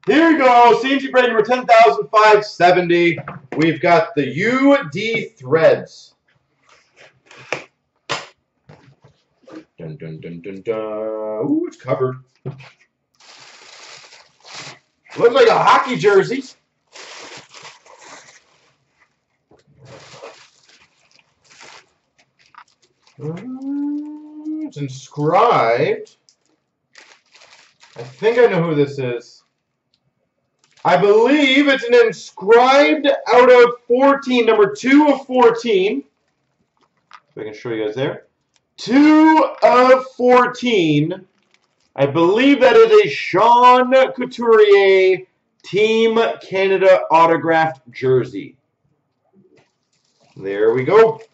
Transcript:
Here we go. CNC break number 10,570. We've got the UD threads. Dun, dun, dun, dun, dun. Ooh, it's covered. Looks like a hockey jersey. It's inscribed. I think I know who this is. I believe it's an inscribed out of 14, number 2 of 14. So I can show you guys there. 2 of 14. I believe that is a Sean Couturier Team Canada autographed jersey. There we go.